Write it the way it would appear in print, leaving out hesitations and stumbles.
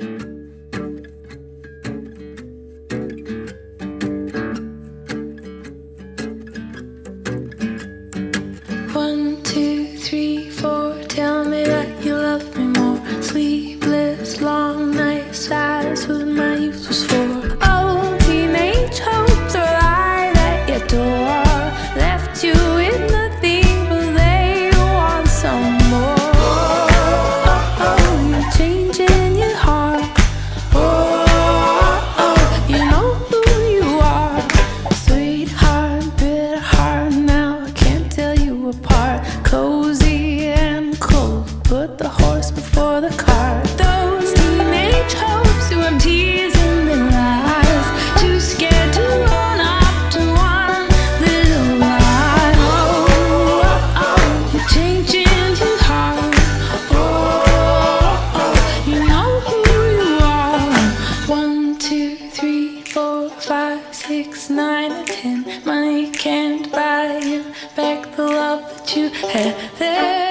One, two, three, four. Tell me that you love me more. Sleepless, long nights. That's what my youth was for. Oh, teenage hopes are alive at your door. Left you with nothing, but they want some more. Oh, oh, you're changing your heart. Oh, oh, you know who you are. Sweetheart, bitter heart. Now I can't tell you apart. Cozy and cold, put the horse before the cart. Those teenage hopes who have tears in their eyes, too scared to run up to one little lie. Oh, oh, oh, you're changing your heart. Oh, oh, you know who you are. 1, 2, 3, 4, 5, 6, 9, and 10. Money can't buy you back the love that you had there.